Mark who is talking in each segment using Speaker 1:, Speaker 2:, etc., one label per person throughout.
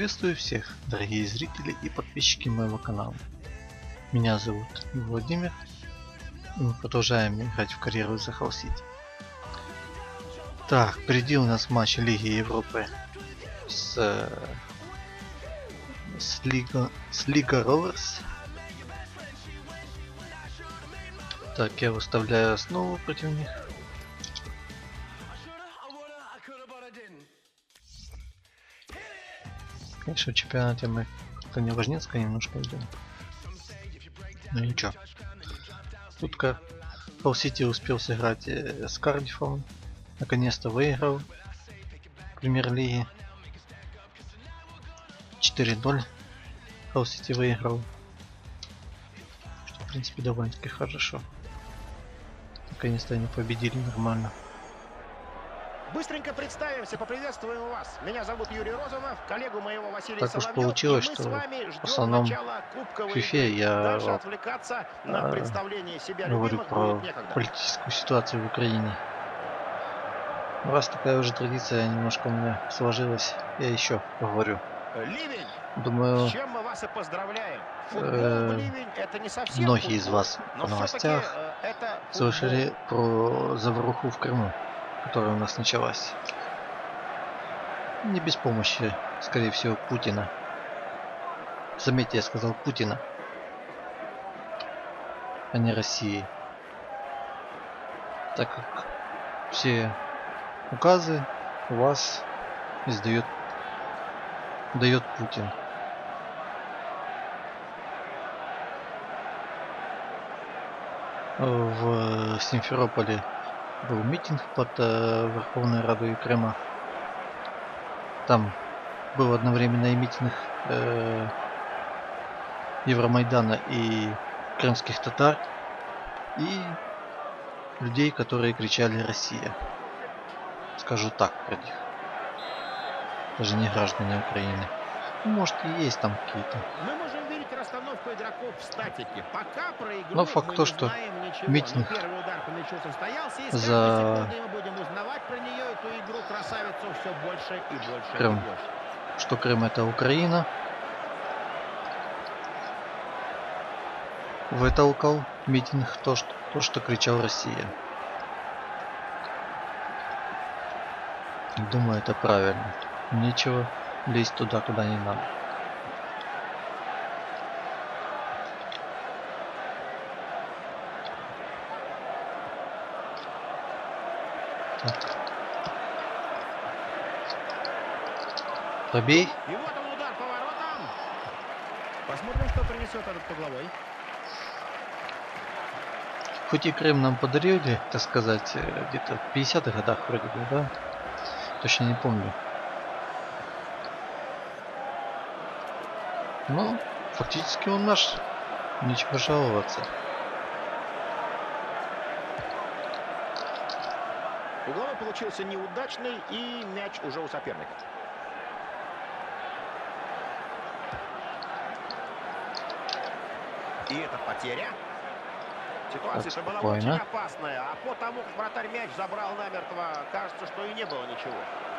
Speaker 1: Приветствую всех, дорогие зрители и подписчики моего канала. Меня зовут Владимир, и мы продолжаем играть в карьеру за Hull City. Так, впереди у нас матч Лиги Европы с Liga Rovers. Так, я выставляю основу против них. Конечно, в чемпионате мы как-то неважнецко немножко идем. Но ничего. Тут как Hull City успел сыграть с Кардифом. Наконец-то выиграл премьер-лиги. 4-0 Hull City выиграл. Что, в принципе, довольно-таки хорошо. Наконец-то они победили нормально.
Speaker 2: Быстренько представимся, поприветствуем вас. Меня зовут Юрий Розанов, коллегу моего Василия
Speaker 1: Так уж
Speaker 2: Соловьев,
Speaker 1: получилось,
Speaker 2: и мы
Speaker 1: что
Speaker 2: с вами
Speaker 1: в
Speaker 2: ждем
Speaker 1: основном
Speaker 2: начала кубковой
Speaker 1: фифе
Speaker 2: игры.
Speaker 1: я
Speaker 2: Дальше отвлекаться на представление себя
Speaker 1: говорю
Speaker 2: любимых
Speaker 1: про
Speaker 2: будет некогда.
Speaker 1: политическую ситуацию в Украине. Ну, раз такая уже традиция немножко у меня сложилась, я еще поговорю.
Speaker 2: Ливень!
Speaker 1: Думаю,
Speaker 2: С чем мы вас и поздравляем. Футбол в ливень это не совсем
Speaker 1: многие из
Speaker 2: футбол,
Speaker 1: вас
Speaker 2: но
Speaker 1: по новостях
Speaker 2: это
Speaker 1: слышали про заваруху в Крыму, которая у нас началась. Не без помощи, скорее всего, Путина. Заметьте, я сказал Путина, а не России. Так как все указы у вас дает Путин. В Симферополе был митинг под Верховной Радой Крыма. Там был одновременно и митинг Евромайдана и крымских татар, и людей, которые кричали «Россия». Скажу так про них. Даже не граждане Украины. Ну, может, и есть там какие-то.
Speaker 2: Мы можем видеть расстановку игроков в статике. Пока про игру
Speaker 1: Но факт
Speaker 2: мы
Speaker 1: то,
Speaker 2: не
Speaker 1: что
Speaker 2: знаем ничего.
Speaker 1: митинг
Speaker 2: Но первый удар по мячу состоялся, и с
Speaker 1: за
Speaker 2: каждой секундой мы будем узнавать про нее, эту игру красавицу, все больше и больше
Speaker 1: Крым.
Speaker 2: и больше.
Speaker 1: Что Крым это Украина. Вытолкал митинг то, что кричал Россия. Думаю, это правильно. Нечего лезть туда, куда не надо. Так. Пробей.
Speaker 2: И вот он удар по воротам. Посмотрим, что принесет этот угловой.
Speaker 1: Хоть и Крым нам подарили, так сказать, где-то в 50-х годах вроде бы, да? Точно не помню. Но фактически он наш. Нечего жаловаться.
Speaker 2: Угловой получился неудачный, и мяч уже у соперника. И это потеря. Ситуация была очень опасная, а по тому, как вратарь мяч забрал намертво, кажется, что и не было ничего.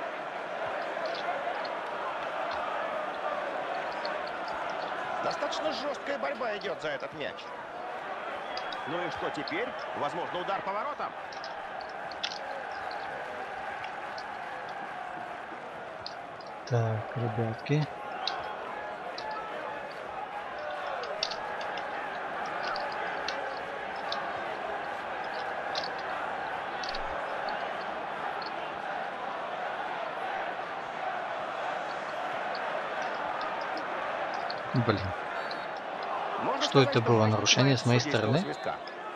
Speaker 2: Достаточно жесткая борьба идет за этот мяч. Ну и что теперь? Возможно, удар по воротам.
Speaker 1: Так, ребятки. Блин.
Speaker 2: Можно
Speaker 1: что
Speaker 2: сказать,
Speaker 1: это было? Нарушение с моей стороны?
Speaker 2: Свистка.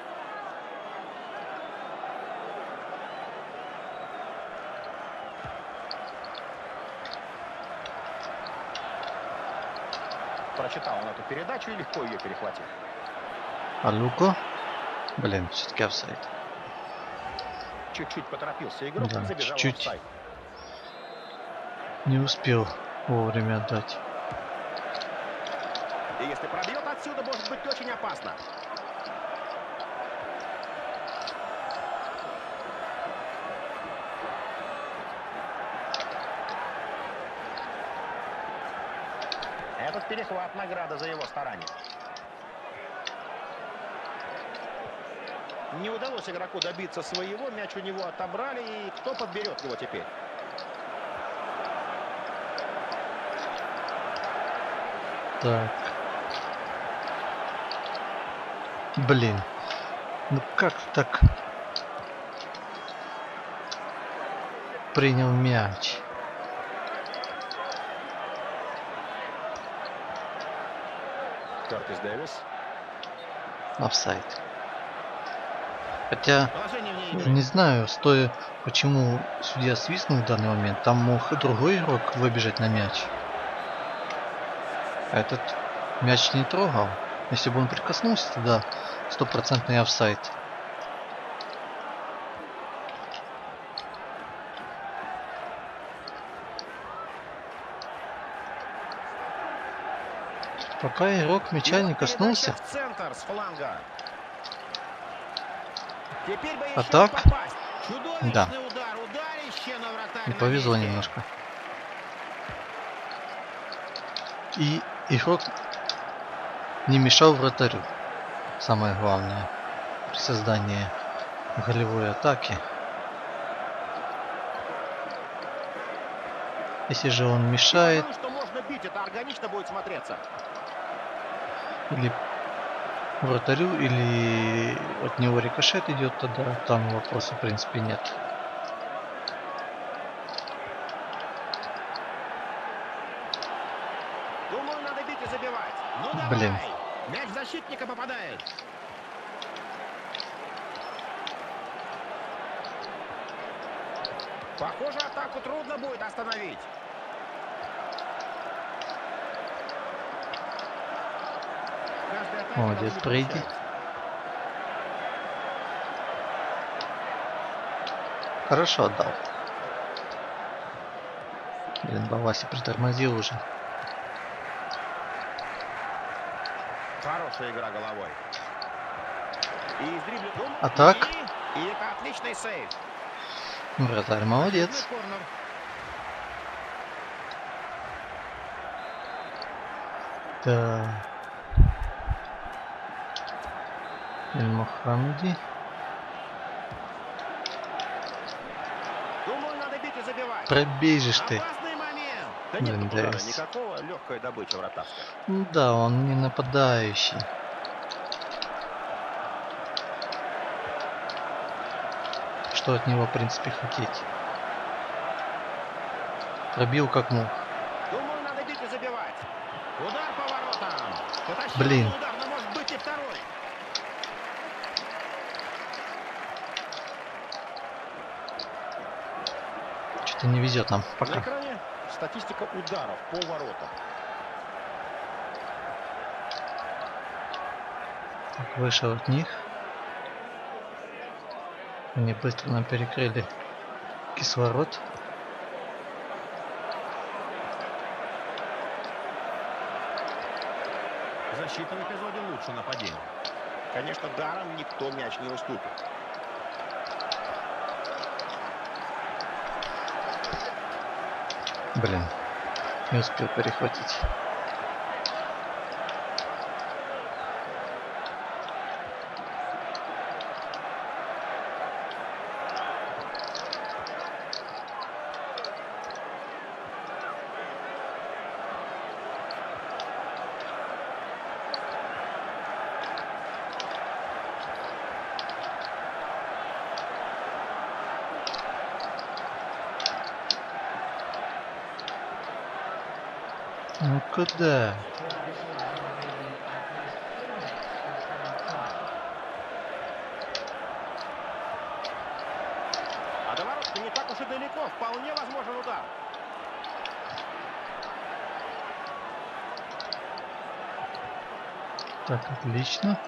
Speaker 2: Прочитал он эту передачу и легко ее перехватил.
Speaker 1: А Луко? Блин, все-таки офсайд.
Speaker 2: Чуть-чуть поторопился игрок,
Speaker 1: Да,
Speaker 2: забежал
Speaker 1: чуть-чуть.
Speaker 2: в офсайд.
Speaker 1: Не успел вовремя отдать.
Speaker 2: И если пробьет отсюда, может быть очень опасно. перехват, награда за его старание. Не удалось игроку добиться своего, мяч у него отобрали, и кто подберет его теперь?
Speaker 1: Так. Блин. Ну как так принял мяч?
Speaker 2: Кертис Дэвис.
Speaker 1: Офсайд. Хотя, я не знаю, почему судья свистнул в данный момент. Там мог другой игрок выбежать на мяч. А этот мяч не трогал. Если бы он прикоснулся, тогда стопроцентный офсайд. Пока игрок мяча не коснулся.
Speaker 2: В центр с фланга.
Speaker 1: А так? Да.
Speaker 2: Удар, ударище, но вратарь
Speaker 1: Не повезло немножко. И игрок не мешал вратарю. Самое главное при создании голевой атаки. Если же он мешает,
Speaker 2: что можно бить, это органично будет смотреться.
Speaker 1: или вратарю, или от него рикошет идет, тогда там вопроса в принципе нет.
Speaker 2: Думаю, надо бить и забивать. Ну, давай.
Speaker 1: Блин.
Speaker 2: Мяч защитника попадает. Похоже, атаку трудно будет остановить.
Speaker 1: Молодец, Брейди. Хорошо отдал. Блин, Баваси притормозил уже.
Speaker 2: Хорошая игра головой. И
Speaker 1: а так?
Speaker 2: И это отличный сейв.
Speaker 1: Вратарь молодец. Да. Эль-Мухаммади.
Speaker 2: Думаю, надо бить и забивать.
Speaker 1: Пробей же ты.
Speaker 2: Опасный момент. Да
Speaker 1: Блин,
Speaker 2: нет удара,
Speaker 1: Дэвис.
Speaker 2: никакого, легкая добыча вратарская.
Speaker 1: Да, он не нападающий. Что от него, в принципе, хотеть? Пробил как мог.
Speaker 2: Думаю, надо бить и забивать. Удар по воротам. Потащил
Speaker 1: Блин.
Speaker 2: удар, но может быть и второй.
Speaker 1: Что-то не везет нам
Speaker 2: На
Speaker 1: пока.
Speaker 2: экране статистика ударов по воротам.
Speaker 1: Так, вышел от них. Они быстро нам перекрыли кислород.
Speaker 2: Защита в эпизоде лучше нападения. Конечно, даром никто мяч не уступит.
Speaker 1: Блин, не успел перехватить. Ну куда?
Speaker 2: А до ворот не так уж и далеко. Вполне возможен удар.
Speaker 1: Так, отлично.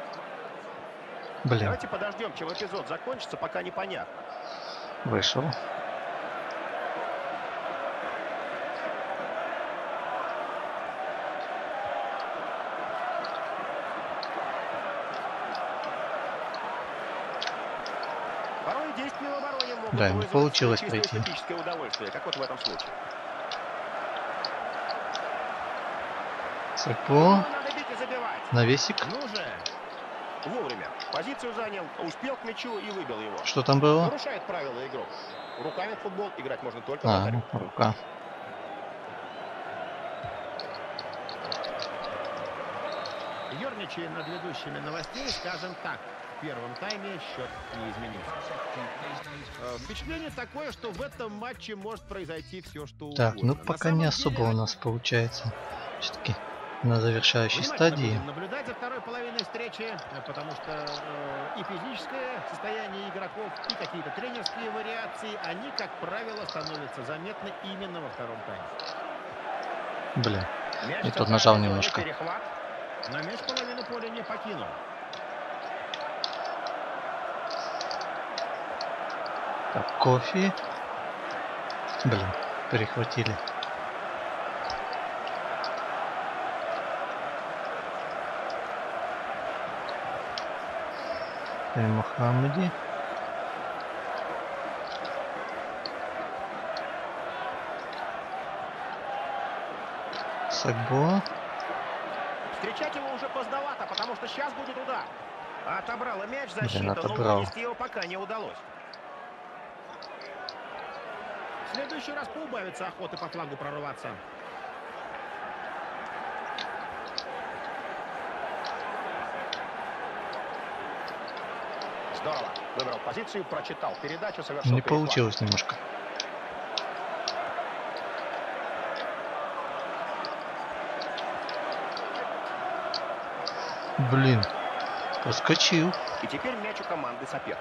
Speaker 1: Блин,
Speaker 2: Давайте подождем, чем эпизод закончится, пока непонятно.
Speaker 1: вышел.
Speaker 2: Порой действия в обороне могут
Speaker 1: Да, не
Speaker 2: вызвать
Speaker 1: получилось
Speaker 2: чисто
Speaker 1: пройти.
Speaker 2: эстетическое удовольствие, как вот в этом случае.
Speaker 1: Сапо.
Speaker 2: Надо бить и забивать.
Speaker 1: Навесик.
Speaker 2: Ну же. Вовремя. Позицию занял, успел к мячу и выбил его.
Speaker 1: Что там было?
Speaker 2: Нарушает правила игрок. Руками в футбол играть можно только
Speaker 1: А,
Speaker 2: вратарю.
Speaker 1: рука.
Speaker 2: Ёрничая над ведущими новостей, скажем так, в первом тайме счет не изменился. Впечатление такое, что в этом матче может произойти все, что угодно.
Speaker 1: Так, ну пока не особо у нас получается. Все-таки на завершающей стадии.
Speaker 2: Будем наблюдать за второй половиной встречи, потому что и физическое состояние игроков, и какие-то тренерские вариации, они, как правило, становятся заметны именно во втором тайме.
Speaker 1: Блин, и тут нажал немножко.
Speaker 2: Перехват. Но мяч половину поля не покинул.
Speaker 1: Так, кофе. Блин, перехватили. Мухаммеди. Сагбо.
Speaker 2: Встречать его уже поздновато, потому что сейчас будет удар. Отобрала мяч защита, но вынести его пока не удалось. В следующий раз поубавится охоты по флангу прорваться. Здорово. Выбрал позицию, прочитал передачу, совершил
Speaker 1: Не получилось немножко. Блин, проскочил.
Speaker 2: И теперь мяч у команды соперника.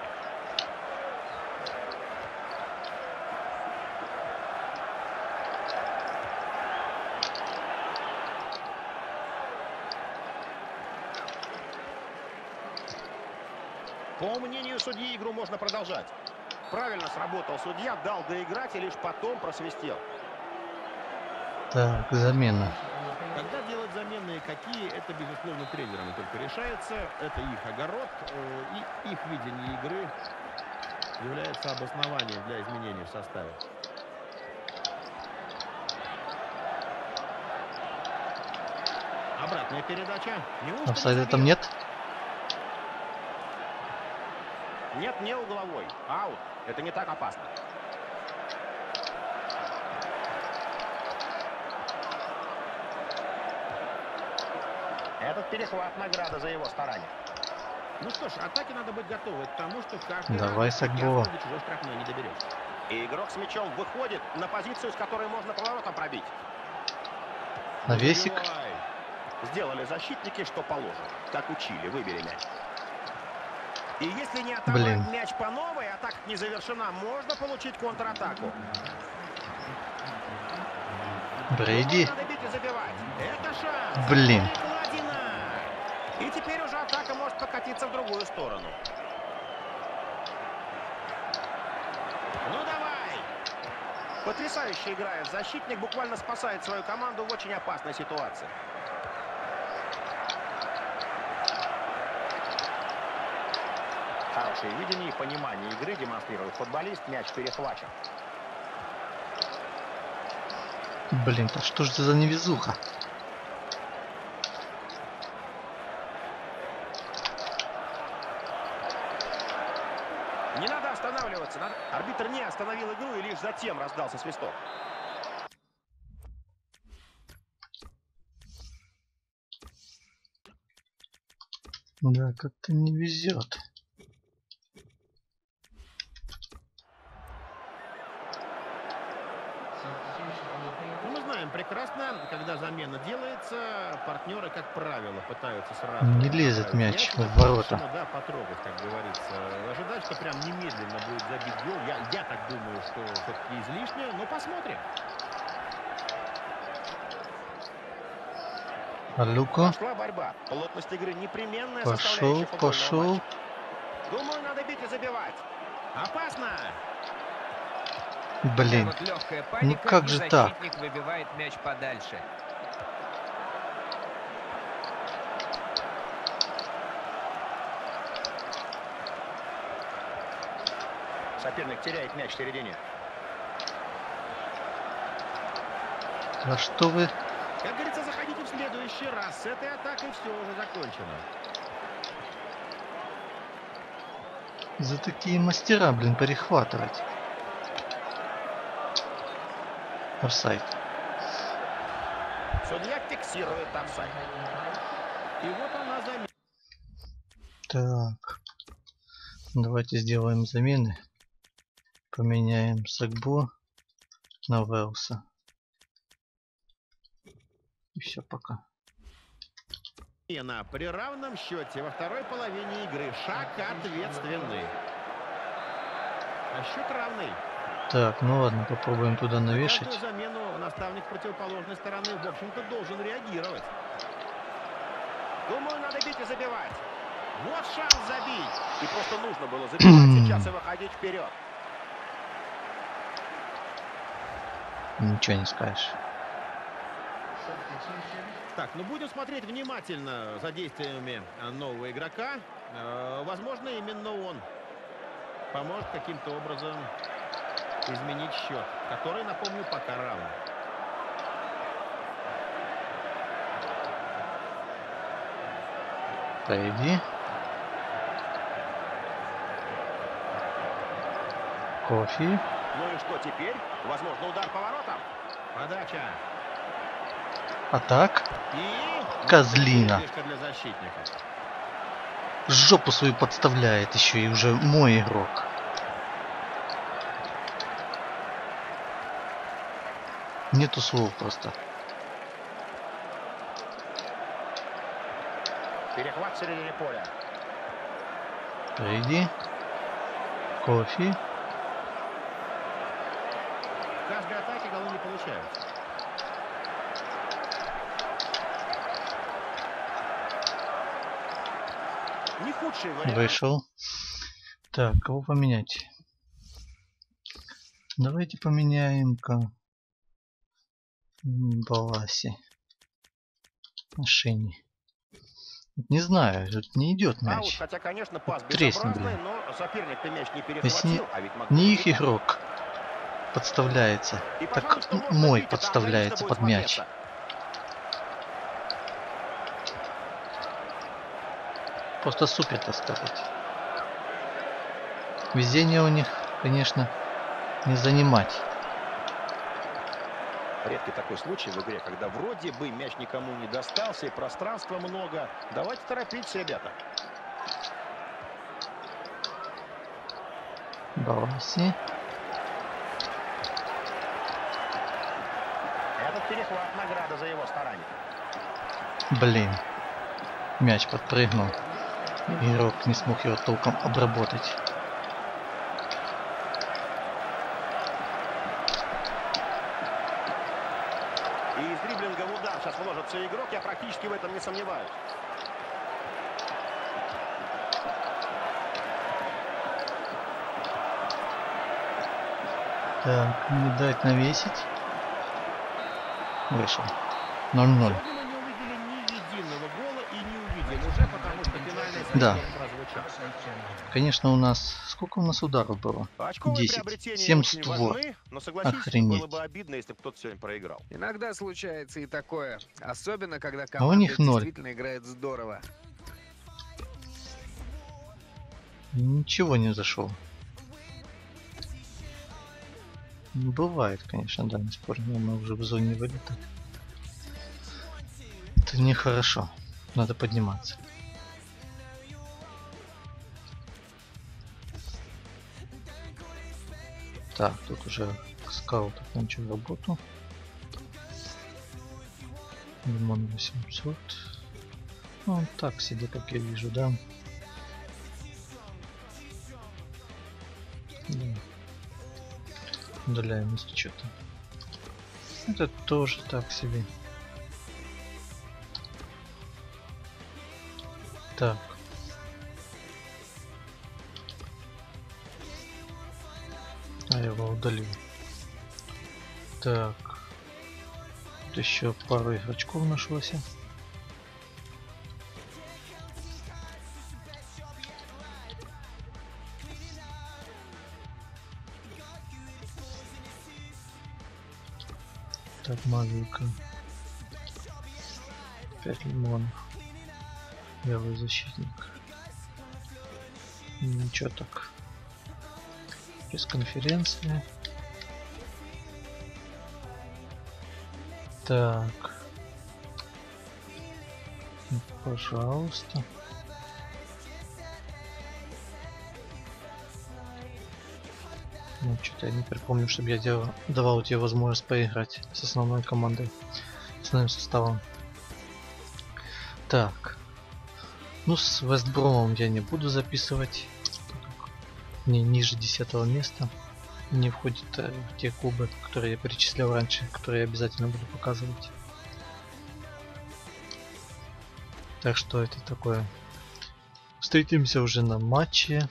Speaker 2: По мнению судьи, игру можно продолжать. Правильно сработал судья, дал доиграть и лишь потом просвистел.
Speaker 1: Так, замена.
Speaker 2: Когда делать замены какие, это, безусловно, тренерами только решается. Это их огород, и их видение игры является обоснованием для изменений в составе. Обратная передача.
Speaker 1: Офсайда там нет?
Speaker 2: Нет, не угловой. Аут. Это не так опасно. Этот перехват — награда за его старания. Ну что ж, атаке надо быть готовы к тому, что каждый
Speaker 1: Давай, Сагбо.
Speaker 2: до чужой штрафной не доберется. И игрок с мячом выходит на позицию, с которой можно поворотом пробить.
Speaker 1: Навесик.
Speaker 2: Сделали защитники, что положено. Как учили, выбери мяч. И если не отобрать мяч по новой, атака не завершена, можно получить контратаку.
Speaker 1: Брейди.
Speaker 2: Надо бить и забивать. Это шанс.
Speaker 1: Блин.
Speaker 2: И теперь уже атака может покатиться в другую сторону. Ну давай. Потрясающе играет защитник, буквально спасает свою команду в очень опасной ситуации. Хорошее видение и понимание игры демонстрирует футболист. Мяч перехвачен.
Speaker 1: Блин, да что ж за невезуха?
Speaker 2: Не надо останавливаться. Арбитр не остановил игру и лишь затем раздался свисток.
Speaker 1: Да, как-то не везет.
Speaker 2: Мы знаем прекрасно, когда замена делается, партнеры, как правило, пытаются сразу...
Speaker 1: Не лезет мяч в ворота.
Speaker 2: Да, потрогать, как говорится. Ожидать, что прям немедленно будет забить гол. Я так думаю, что все-таки излишне, но посмотрим.
Speaker 1: А Лука?
Speaker 2: Пошла борьба. Плотность игры непременная
Speaker 1: Пошел, пошел.
Speaker 2: матча. Думаю, надо бить и забивать. Опасно!
Speaker 1: Блин,
Speaker 3: Вот легкая паника,
Speaker 1: ну как же так?
Speaker 3: Защитник выбивает мяч подальше.
Speaker 2: Соперник теряет мяч в середине.
Speaker 1: А что вы?
Speaker 2: Как говорится, заходите в следующий раз с этой атакой все уже закончено.
Speaker 1: За такие мастера, блин, перехватывать. Офсайд.
Speaker 2: Судья фиксирует офсайд. И вот она замена.
Speaker 1: Так. Давайте сделаем замены. Поменяем Сагбо на Велса. И все, пока.
Speaker 2: При равном счете во второй половине игры. Шаг ответственный. А счет равный.
Speaker 1: Так, ну ладно, попробуем туда навешать.
Speaker 2: На каждую замену наставник противоположной стороны, в общем-то, должен реагировать. Думаю, надо бить и забивать. Вот шанс забить. И просто нужно было забивать сейчас и выходить вперед.
Speaker 1: Ничего не скажешь.
Speaker 2: Так, ну будем смотреть внимательно за действиями нового игрока. Возможно, именно он поможет каким-то образом изменить счет, который, напомню, пока равен.
Speaker 1: Пойди. Кофе.
Speaker 2: Ну и что теперь? Возможно, удар поворотом. Подача.
Speaker 1: А так?
Speaker 2: И...
Speaker 1: Козлина.
Speaker 2: Для защитника.
Speaker 1: Жопу свою подставляет еще и уже мой игрок. Нету слов просто.
Speaker 2: Перехват в середине поля.
Speaker 1: Приди. Кофе.
Speaker 2: В каждой атаке голы не получаются. Не худший вариант.
Speaker 1: Вышел. Так, кого поменять? Давайте поменяем-ка Баласи. Шини. Не знаю, тут не идет мяч.
Speaker 2: Хотя, конечно, пас
Speaker 1: Тресни,
Speaker 2: безобразный,
Speaker 1: блин.
Speaker 2: но соперник-то мяч не
Speaker 1: Если
Speaker 2: перехватил, а ведь могло
Speaker 1: не их
Speaker 2: быть.
Speaker 1: игрок подставляется,
Speaker 2: И,
Speaker 1: так
Speaker 2: пожалуйста, можно
Speaker 1: мой
Speaker 2: бить, это
Speaker 1: подставляется
Speaker 2: отлично
Speaker 1: под
Speaker 2: будет
Speaker 1: мяч.
Speaker 2: смотреться.
Speaker 1: Просто супер, так сказать. Везение у них, конечно, не занимать.
Speaker 2: Редкий такой случай в игре, когда вроде бы мяч никому не достался и пространства много. Давайте торопиться, ребята.
Speaker 1: Баласи.
Speaker 2: Этот перехват — награда за его старание.
Speaker 1: Блин. Мяч подпрыгнул. Игрок не смог его толком обработать.
Speaker 2: И из дриблинга в удар сейчас вложится игрок, я практически в этом не сомневаюсь.
Speaker 1: Так, не дать навесить. Вышел. 0-0.
Speaker 2: Сегодня мы не увидели ни единого гола и не увидим уже, потому что финальный
Speaker 1: Да.
Speaker 2: союз прозвучал.
Speaker 1: Конечно, у нас... Сколько у нас ударов было?
Speaker 2: Очковые
Speaker 1: 10.
Speaker 2: приобретения
Speaker 1: 7
Speaker 2: очень
Speaker 1: створ.
Speaker 2: важны, но согласитесь,
Speaker 1: Охренеть.
Speaker 2: было бы обидно, если бы кто-то сегодня проиграл.
Speaker 3: Иногда случается и такое. Особенно, когда
Speaker 1: у
Speaker 3: команда
Speaker 1: них 0.
Speaker 3: действительно играет здорово.
Speaker 1: Ничего не зашел. Бывает, конечно, да, не спорю, но мы уже в зоне вылета. Это нехорошо. Надо подниматься. Так, тут уже скаут окончил работу. Лимон 800. Ну, он так себе, как я вижу, да. Да. Удаляем из что-то. Это тоже так себе. Так. А я его удалил. Так. Тут еще пару игрочков нашлось. Так, Мавика. 5 лимонов. Левый защитник. Ничего так. Пресс-конференция. Так. Пожалуйста. Ну, что-то я не припомню, чтобы я давал тебе возможность поиграть с основной командой, с основным составом. Так. Ну, с Вестбромом я не буду записывать. Не ниже 10-го места. Не входит в те клубы, которые я перечислял раньше, которые я обязательно буду показывать. Так что это такое. Встретимся уже на матче.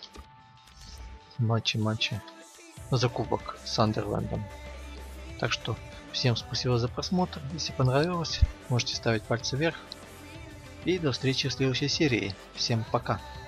Speaker 1: Матче. За кубок с Сандерлендом. Так что всем спасибо за просмотр. Если понравилось, можете ставить пальцы вверх. И до встречи в следующей серии. Всем пока.